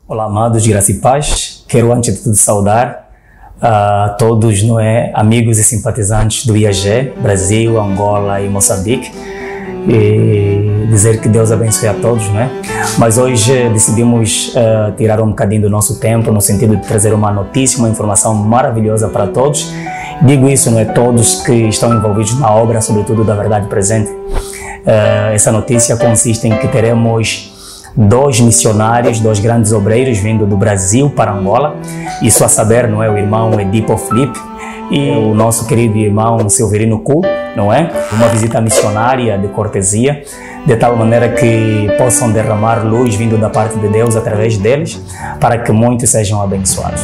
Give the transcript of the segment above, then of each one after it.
Olá, amados, graça e paz. Quero, antes de tudo, saudar a todos, amigos e simpatizantes do IAG, Brasil, Angola e Moçambique, e dizer que Deus abençoe a todos, Mas hoje decidimos tirar um bocadinho do nosso tempo, no sentido de trazer uma notícia, uma informação maravilhosa para todos. Digo isso, todos que estão envolvidos na obra, sobretudo da Verdade Presente. Essa notícia consiste em que teremos dois missionários, dois grandes obreiros vindo do Brasil para Angola, isso a saber, o irmão Edipo Felipe e o nosso querido irmão Silverino Cu, Uma visita missionária de cortesia, de tal maneira que possam derramar luz vindo da parte de Deus através deles, para que muitos sejam abençoados.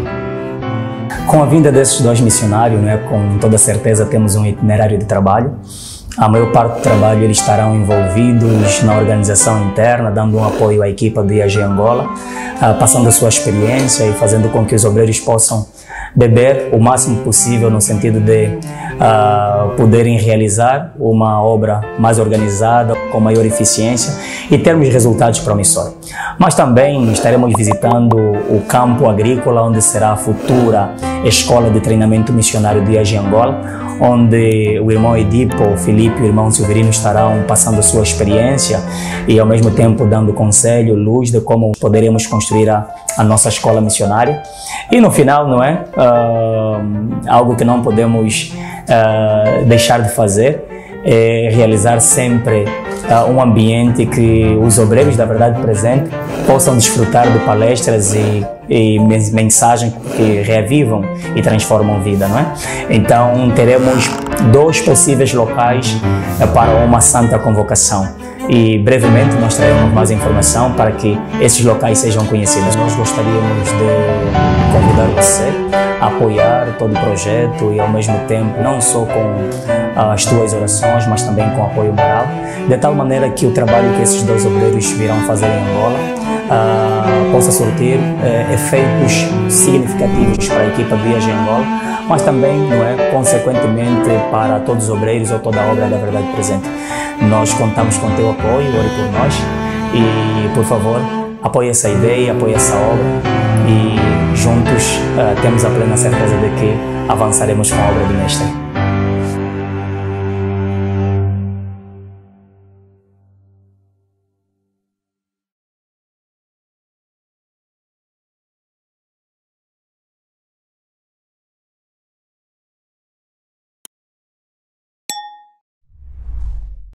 Com a vinda desses dois missionários, com toda certeza temos um itinerário de trabalho. A maior parte do trabalho eles estarão envolvidos na organização interna, dando um apoio à equipa do IAG Angola, passando a sua experiência e fazendo com que os obreiros possam beber o máximo possível no sentido de poderem realizar uma obra mais organizada, com maior eficiência e termos resultados promissores. Mas também estaremos visitando o campo agrícola, onde será a futura escola de treinamento missionário do IAG Angola, onde o irmão Edipo, o Felipe e o irmão Silverino estarão passando a sua experiência e ao mesmo tempo dando conselho, luz de como poderemos construir a nossa escola missionária. E no final, algo que não podemos deixar de fazer é realizar sempre um ambiente que os obreiros da Verdade Presente possam desfrutar de palestras e mensagens que reavivam e transformam vida, Então teremos dois possíveis locais para uma santa convocação e brevemente nós traremos mais informação para que esses locais sejam conhecidos. Nós gostaríamos de convidar você a apoiar todo o projeto e ao mesmo tempo não só com as tuas orações, mas também com apoio moral, de tal maneira que o trabalho que esses dois obreiros virão fazer em Angola possa surtir efeitos significativos para a equipa do IAG Angola, mas também, consequentemente, para todos os obreiros ou toda a obra da Verdade Presente. Nós contamos com o teu apoio, ore por nós e, por favor, apoie essa ideia, apoie essa obra e juntos temos a plena certeza de que avançaremos com a obra do Mestre.